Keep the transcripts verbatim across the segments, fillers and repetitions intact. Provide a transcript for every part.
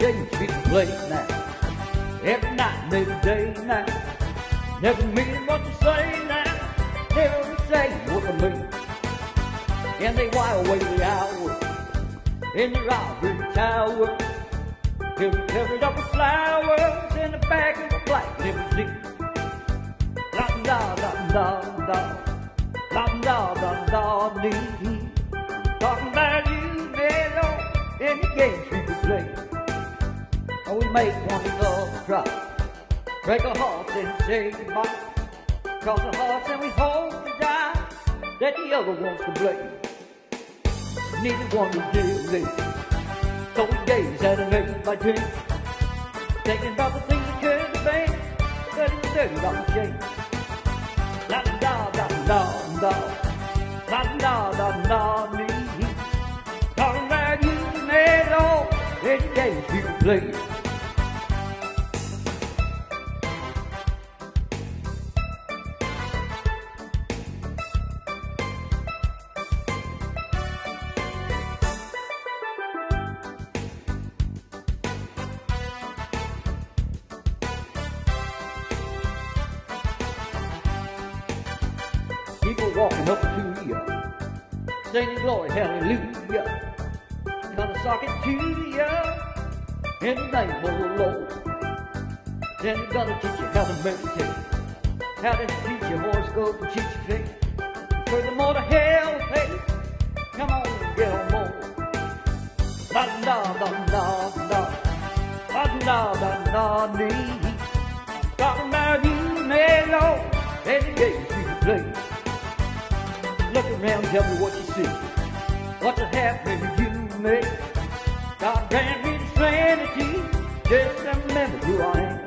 games we play now. Every night and every day now. Never mean what to say now. Never say what to mean. And they while away the hours in the ivory tower. Till we covered up with flowers in the back of a black limousine. La da da da da, la da da da dee. Talking about you, Mellow, and the games we could play. Oh, we make one another cry, break our hearts and say goodbye. Cross our hearts and we hope to die that the other one's to blame. Neither one will do. Those days had made my dream. Thinking about the things that could have been, but instead of the change. La da da da da, la da da da me. Talking about you, Mellow, and the games you play. People walking up to you, singing glory, hallelujah. Gonna sock it to you in the name of the Lord. Then you're gonna teach you how to meditate, how to teach your horoscope and teach your faith. Furthermore, to hell with faith. Come on, get on board. La da da da da, la da da da dee. Talking about you, Mellow, and the games you play. Look around, tell me what you see. What's happening to you, mate? God grant me the sanity, just remember who I am.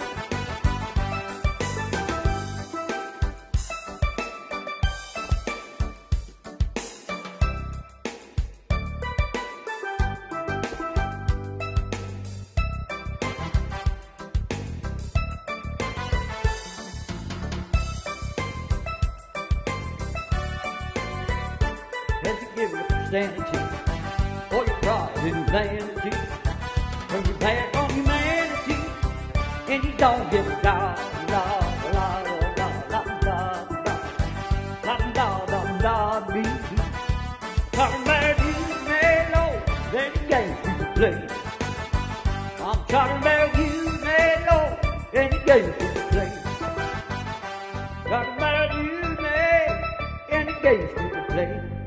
Has to give you Christianity, or your pride and vanity. Turn your back on humanity, and you don't give a God. La la la la la la la la la la me. Talking about you, Mellow, and the games we play. I'm talking about you, Mellow, and the games we play. Talking about you, man, and the games we play.